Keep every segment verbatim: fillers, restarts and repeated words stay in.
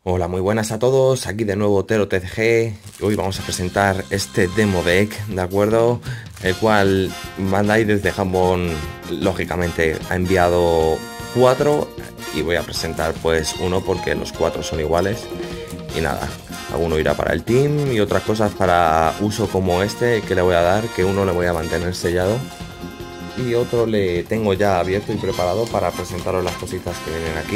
Hola, muy buenas a todos, aquí de nuevo Tero T C G. Hoy vamos a presentar este demo deck, ¿de acuerdo? El cual Bandai desde Japón, lógicamente, ha enviado cuatro y voy a presentar pues uno porque los cuatro son iguales. Y nada, alguno irá para el team y otras cosas para uso como este que le voy a dar, que uno le voy a mantener sellado y otro le tengo ya abierto y preparado para presentaros las cositas que vienen aquí.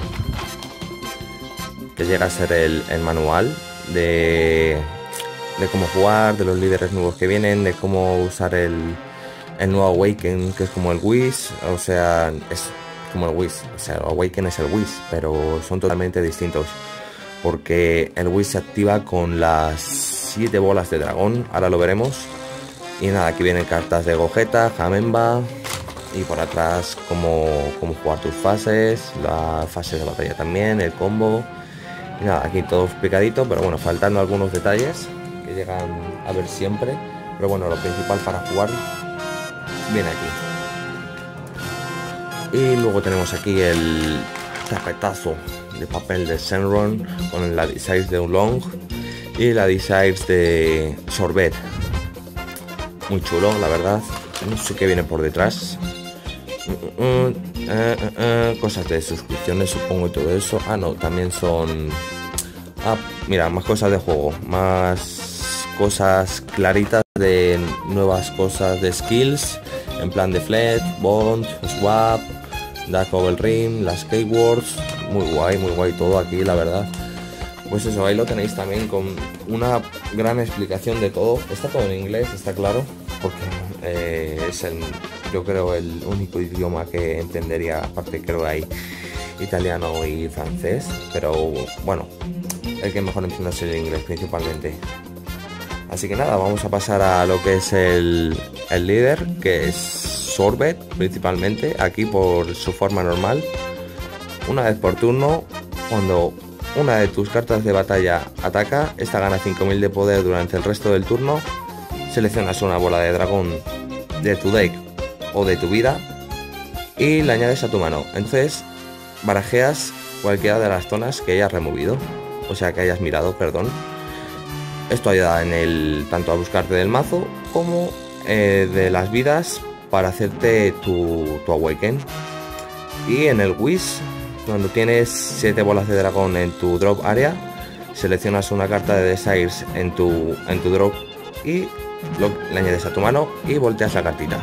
Que llega a ser el, el manual de, de cómo jugar, de los líderes nuevos que vienen, de cómo usar el, el nuevo Awaken, que es como el Whis, o sea, es como el Whis, o sea, el Awaken es el Whis, pero son totalmente distintos, porque el Whis se activa con las siete bolas de dragón, ahora lo veremos, y nada, aquí vienen cartas de Gogeta, Janemba, y por atrás cómo, cómo jugar tus fases, las fases de batalla también, el combo. Y nada, aquí todo explicadito, pero bueno, faltando algunos detalles que llegan a ver siempre. Pero bueno, lo principal para jugar viene aquí. Y luego tenemos aquí el tapetazo de papel de Shenron con la Desires de Oolong y la Desires de Sorbet. Muy chulo, la verdad. No sé qué viene por detrás. Uh, uh, uh, uh, uh, cosas de suscripciones, supongo, y todo eso. Ah, no, también son... Ah, mira, más cosas de juego, más cosas claritas de nuevas cosas de skills, en plan de Flet, Bond, Swap, Dark Bubble Ring, las Keywords. Muy guay, muy guay todo aquí, la verdad. Pues eso, ahí lo tenéis también con una gran explicación de todo. Está todo en inglés, está claro, porque eh, es el, yo creo, el único idioma que entendería. Aparte creo que hay italiano y francés, pero bueno, el que mejor entiendo es el inglés principalmente. Así que nada, vamos a pasar a lo que es el, el líder, que es Sorbet principalmente, aquí por su forma normal. Una vez por turno, cuando una de tus cartas de batalla ataca, esta gana cinco mil de poder durante el resto del turno. Seleccionas una bola de dragón de tu deck o de tu vida y la añades a tu mano. Entonces barajeas cualquiera de las zonas que hayas removido, o sea que hayas mirado, perdón. Esto ayuda en el tanto a buscarte del mazo como eh, de las vidas para hacerte tu, tu Awaken. Y en el Whis, cuando tienes siete bolas de dragón en tu drop area, seleccionas una carta de Desires en tu, en tu drop y lo, le añades a tu mano y volteas la cartita.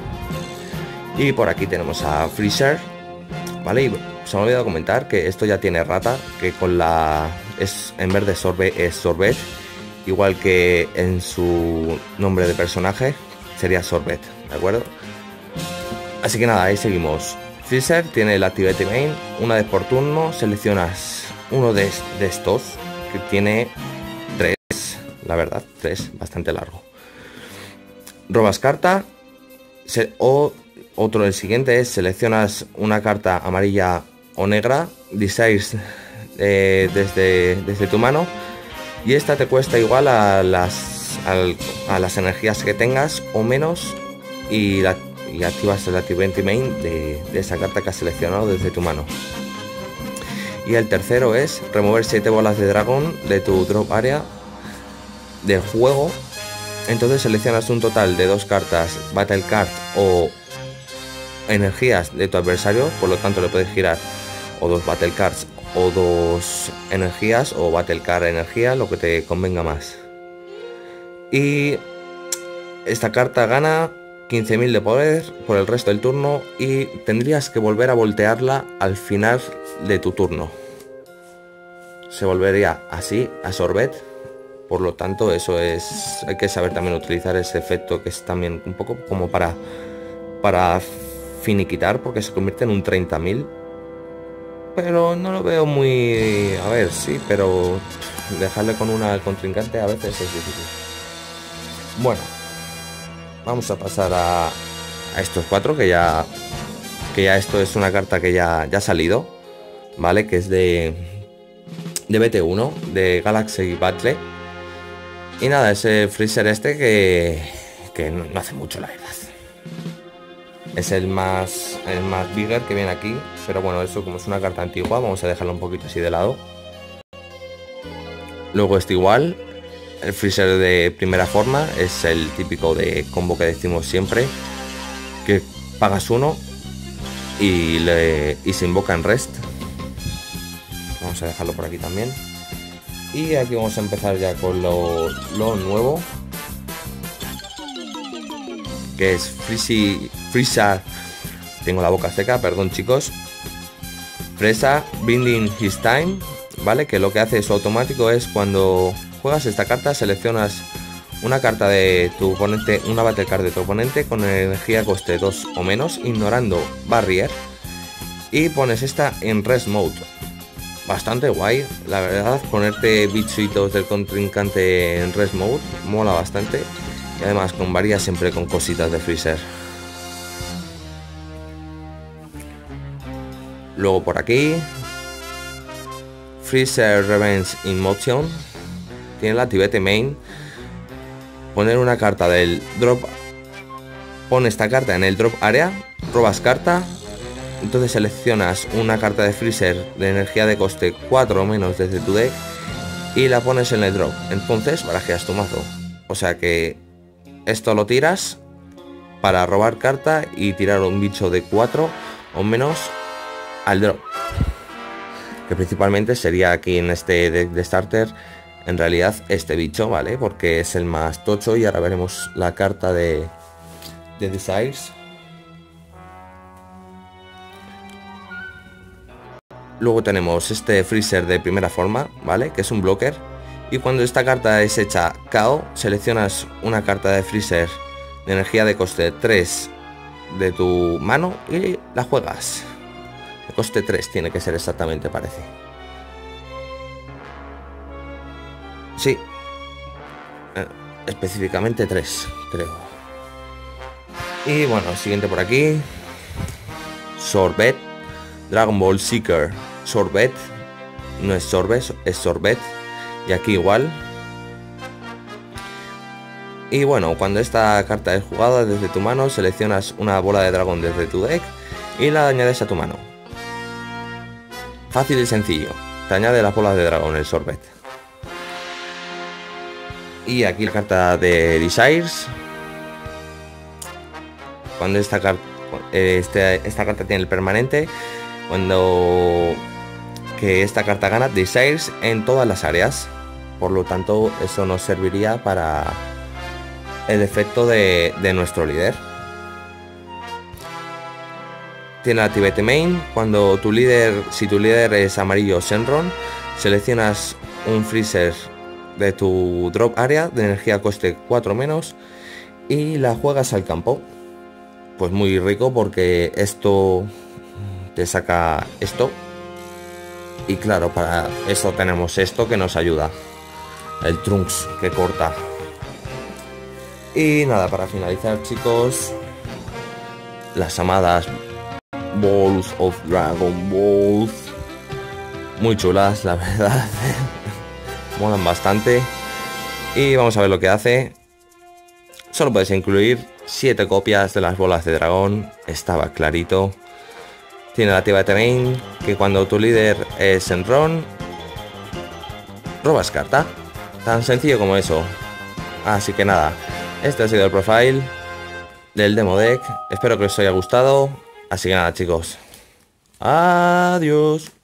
Y por aquí tenemos a Freezer, ¿vale? Y se me ha olvidado comentar que esto ya tiene rata, que con la... es en vez de Sorbet es Sorbet, igual que en su nombre de personaje sería Sorbet, ¿de acuerdo? Así que nada, ahí seguimos. Freezer tiene el Activate Main, una vez por turno seleccionas uno de, de estos, que tiene tres, la verdad, tres, bastante largo. Robas carta, se, o otro, el siguiente es seleccionas una carta amarilla o negra, Desires eh, desde, desde tu mano, y esta te cuesta igual a las, a, a las energías que tengas o menos, y la y activas el Activate Main de, de esa carta que has seleccionado desde tu mano. Y el tercero es remover siete bolas de dragón de tu drop area del juego. Entonces seleccionas un total de dos cartas Battle Card o energías de tu adversario, por lo tanto le puedes girar o dos Battle Cards o dos energías o Battle Card energía, lo que te convenga más. Y esta carta gana quince mil de poder por el resto del turno y tendrías que volver a voltearla al final de tu turno. Se volvería así a Sorbet, por lo tanto eso es, hay que saber también utilizar ese efecto, que es también un poco como para para finiquitar, porque se convierte en un treinta mil, pero no lo veo muy... a ver, sí, pero dejarle con una al contrincante a veces es difícil. Bueno, vamos a pasar a, a estos cuatro, que ya que ya esto es una carta que ya, ya ha salido, ¿vale? Que es de, de B T uno, de Galaxy Battle. Y nada, ese Freezer este que, que no, no hace mucho, la verdad. Es el más, el más bigger que viene aquí, pero bueno, eso como es una carta antigua, vamos a dejarlo un poquito así de lado. Luego este igual. El Freezer de primera forma es el típico de combo que decimos siempre, que pagas uno y, le, y se invoca en rest. Vamos a dejarlo por aquí también. Y aquí vamos a empezar ya con lo, lo nuevo, que es Freezy, Freezer. Tengo la boca seca, perdón chicos. Fresa Binding His Time, ¿vale? Que lo que hace su automático es cuando juegas esta carta, seleccionas una carta de tu oponente, una battle card de tu oponente con energía coste dos o menos, ignorando barrier, y pones esta en rest mode. Bastante guay, la verdad, ponerte bichitos del contrincante en rest mode mola bastante, y además con varía siempre con cositas de Freezer. Luego por aquí, Freezer Revenge in Motion. Tiene la activate main. Poner una carta del drop. Pone esta carta en el drop area. Robas carta. Entonces seleccionas una carta de Freezer de energía de coste cuatro o menos desde tu deck y la pones en el drop. Entonces barajeas tu mazo. O sea que esto lo tiras para robar carta y tirar un bicho de cuatro o menos al drop, que principalmente sería aquí en este deck de starter en realidad este bicho, ¿vale? Porque es el más tocho, y ahora veremos la carta de, de Desires. Luego tenemos este Freezer de primera forma, ¿vale? Que es un blocker, y cuando esta carta es hecha K O, seleccionas una carta de Freezer de energía de coste tres de tu mano y la juegas. De coste tres tiene que ser exactamente, parece. Sí. Eh, específicamente tres, creo. Y bueno, siguiente por aquí. Sorbet. Dragon Ball Seeker. Sorbet. No es Sorbet, es Sorbet. Y aquí igual. Y bueno, cuando esta carta es jugada desde tu mano, seleccionas una bola de dragón desde tu deck y la añades a tu mano. Fácil y sencillo. Te añade las bolas de dragón el Sorbet. Y aquí la carta de Desires. Cuando esta, car este, esta carta tiene el permanente, cuando que esta carta gana Desires en todas las áreas. Por lo tanto, eso nos serviría para el efecto de, de nuestro líder. Tiene la activate main. Cuando tu líder, si tu líder es amarillo Shenron, seleccionas un Freezer de tu drop area de energía coste cuatro menos y la juegas al campo. Pues muy rico, porque esto te saca esto, y claro, para eso tenemos esto que nos ayuda, el Trunks que corta. Y nada, para finalizar chicos, las amadas Balls of Dragon Balls, muy chulas la verdad. Molan bastante. Y vamos a ver lo que hace. Solo puedes incluir siete copias de las bolas de dragón. Estaba clarito. Tiene la activate main, que cuando tu líder es Shenron, robas carta. Tan sencillo como eso. Así que nada, este ha sido el profile del demo deck. Espero que os haya gustado. Así que nada chicos, adiós.